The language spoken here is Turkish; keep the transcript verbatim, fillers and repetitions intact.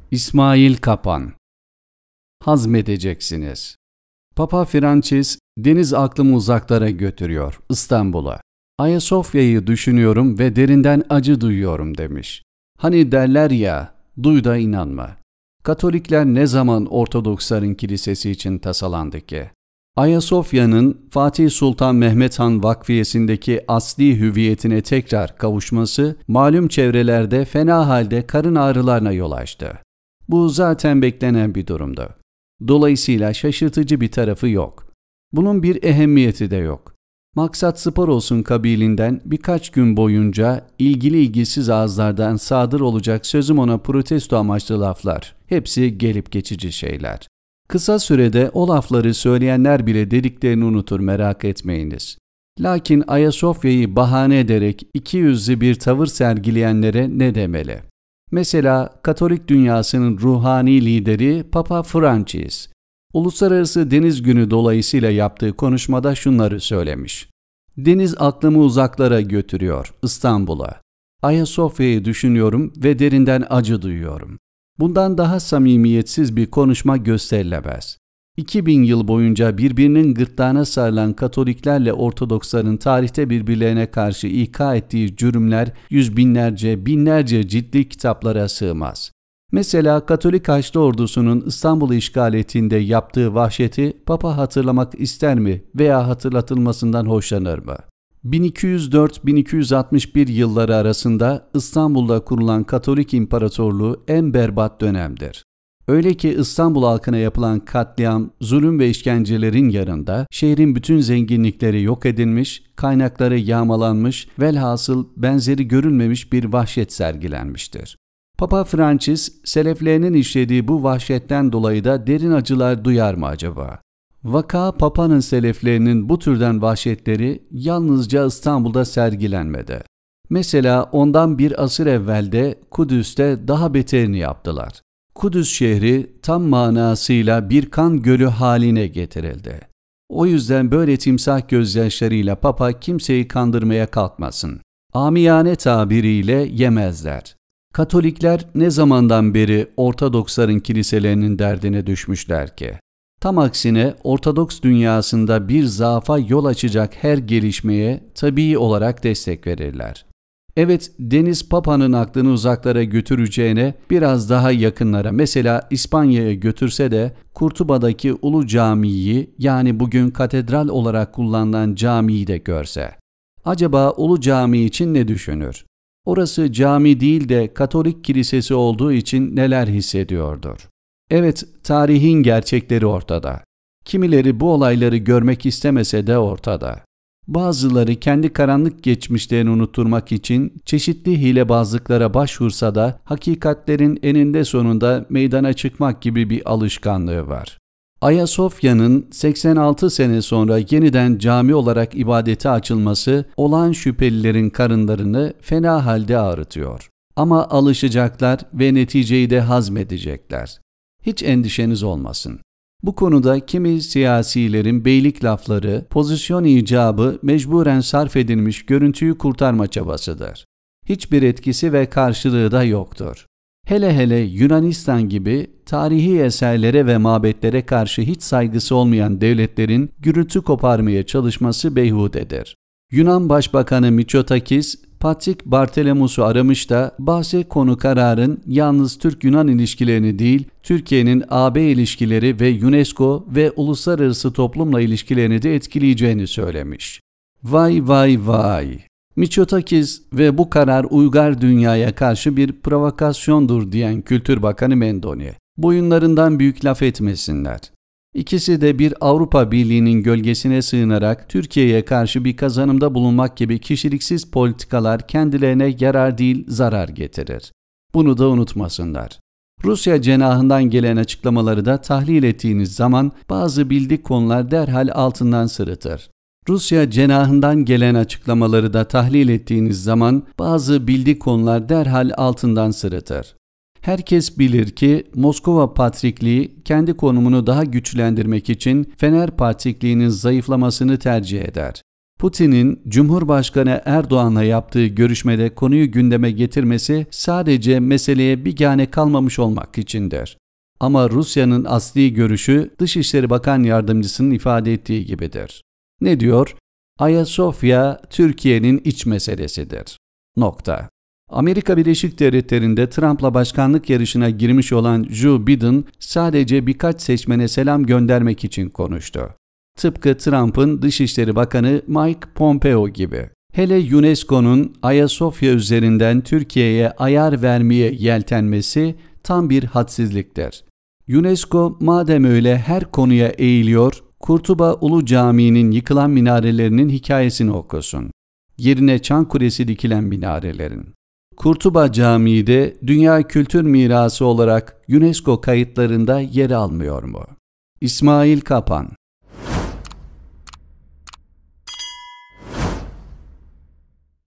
İsmail Kapan. Hazmedeceksiniz. Papa Francis, deniz aklımı uzaklara götürüyor, İstanbul'a. Ayasofya'yı düşünüyorum ve derinden acı duyuyorum demiş. Hani derler ya, duy da inanma. Katolikler ne zaman Ortodoksların kilisesi için tasalandı ki? Ayasofya'nın Fatih Sultan Mehmet Han Vakfiyesi'ndeki asli hüviyetine tekrar kavuşması malum çevrelerde fena halde karın ağrılarına yol açtı. Bu zaten beklenen bir durumdu. Dolayısıyla şaşırtıcı bir tarafı yok. Bunun bir ehemmiyeti de yok. Maksat spor olsun kabilinden birkaç gün boyunca ilgili ilgisiz ağızlardan sadır olacak sözüm ona protesto amaçlı laflar. Hepsi gelip geçici şeyler. Kısa sürede o lafları söyleyenler bile dediklerini unutur, merak etmeyiniz. Lakin Ayasofya'yı bahane ederek iki yüzlü bir tavır sergileyenlere ne demeli? Mesela Katolik dünyasının ruhani lideri Papa Francis, Uluslararası Deniz Günü dolayısıyla yaptığı konuşmada şunları söylemiş. Deniz aklımı uzaklara götürüyor, İstanbul'a. Ayasofya'yı düşünüyorum ve derinden acı duyuyorum. Bundan daha samimiyetsiz bir konuşma gösterilemez. iki bin yıl boyunca birbirinin gırtlağına sarılan Katoliklerle Ortodoksların tarihte birbirlerine karşı ika ettiği cürümler yüz binlerce, binlerce ciddi kitaplara sığmaz. Mesela Katolik Haçlı Ordusu'nun İstanbul'u işgal ettiğinde yaptığı vahşeti Papa hatırlamak ister mi veya hatırlatılmasından hoşlanır mı? bin iki yüz dört bin iki yüz altmış bir yılları arasında İstanbul'da kurulan Katolik İmparatorluğu en berbat dönemdir. Öyle ki İstanbul halkına yapılan katliam, zulüm ve işkencelerin yanında şehrin bütün zenginlikleri yok edilmiş, kaynakları yağmalanmış, velhasıl benzeri görülmemiş bir vahşet sergilenmiştir. Papa Francis, seleflerinin işlediği bu vahşetten dolayı da derin acılar duyar mı acaba? Vaka Papa'nın seleflerinin bu türden vahşetleri yalnızca İstanbul'da sergilenmedi. Mesela ondan bir asır evvelde Kudüs'te daha beterini yaptılar. Kudüs şehri tam manasıyla bir kan gölü haline getirildi. O yüzden böyle timsah gözyaşlarıyla Papa kimseyi kandırmaya kalkmasın. Amiyane tabiriyle yemezler. Katolikler ne zamandan beri Ortodoksların kiliselerinin derdine düşmüşler ki? Tam aksine Ortodoks dünyasında bir zaafa yol açacak her gelişmeye tabii olarak destek verirler. Evet, deniz Papa'nın aklını uzaklara götüreceğine biraz daha yakınlara, mesela İspanya'ya götürse de Kurtuba'daki Ulu Camii'yi, yani bugün katedral olarak kullanılan camiyi de görse. Acaba Ulu Cami için ne düşünür? Orası cami değil de Katolik kilisesi olduğu için neler hissediyordur? Evet, tarihin gerçekleri ortada. Kimileri bu olayları görmek istemese de ortada. Bazıları kendi karanlık geçmişlerini unutturmak için çeşitli hilebazlıklara başvursa da hakikatlerin eninde sonunda meydana çıkmak gibi bir alışkanlığı var. Ayasofya'nın seksen altı sene sonra yeniden cami olarak ibadete açılması olağan şüphelilerin karınlarını fena halde ağrıtıyor. Ama alışacaklar ve neticeyi de hazmedecekler. Hiç endişeniz olmasın. Bu konuda kimi siyasilerin beylik lafları, pozisyon icabı mecburen sarf edilmiş görüntüyü kurtarma çabasıdır. Hiçbir etkisi ve karşılığı da yoktur. Hele hele Yunanistan gibi tarihi eserlere ve mabetlere karşı hiç saygısı olmayan devletlerin gürültü koparmaya çalışması beyhudedir. Yunan Başbakanı Mitsotakis, Patrik Bartolomeos'u aramış da bahse konu kararın yalnız Türk-Yunan ilişkilerini değil, Türkiye'nin A B ilişkileri ve UNESCO ve uluslararası toplumla ilişkilerini de etkileyeceğini söylemiş. Vay vay vay! Mitsotakis ve bu karar uygar dünyaya karşı bir provokasyondur diyen Kültür Bakanı Mendoni. Boyunlarından büyük laf etmesinler. İkisi de bir Avrupa Birliği'nin gölgesine sığınarak Türkiye'ye karşı bir kazanımda bulunmak gibi kişiliksiz politikalar kendilerine yarar değil zarar getirir. Bunu da unutmasınlar. Rusya cenahından gelen açıklamaları da tahlil ettiğiniz zaman bazı bildik konular derhal altından sırıtır. Rusya cenahından gelen açıklamaları da tahlil ettiğiniz zaman bazı bildik konular derhal altından sırıtır. Herkes bilir ki Moskova Patrikliği kendi konumunu daha güçlendirmek için Fener Patrikliğinin zayıflamasını tercih eder. Putin'in Cumhurbaşkanı Erdoğan'la yaptığı görüşmede konuyu gündeme getirmesi sadece meseleye bigane kalmamış olmak içindir. Ama Rusya'nın asli görüşü Dışişleri Bakan Yardımcısının ifade ettiği gibidir. Ne diyor? Ayasofya Türkiye'nin iç meselesidir. Nokta. Amerika Birleşik Devletleri'nde Trump'la başkanlık yarışına girmiş olan Joe Biden sadece birkaç seçmene selam göndermek için konuştu. Tıpkı Trump'ın Dışişleri Bakanı Mike Pompeo gibi. Hele UNESCO'nun Ayasofya üzerinden Türkiye'ye ayar vermeye yeltenmesi tam bir hadsizliktir. UNESCO madem öyle her konuya eğiliyor, Kurtuba Ulu Camii'nin yıkılan minarelerinin hikayesini okusun. Yerine çan kulesi dikilen minarelerin. Kurtuba Camii de Dünya Kültür Mirası olarak UNESCO kayıtlarında yer almıyor mu? İsmail Kapan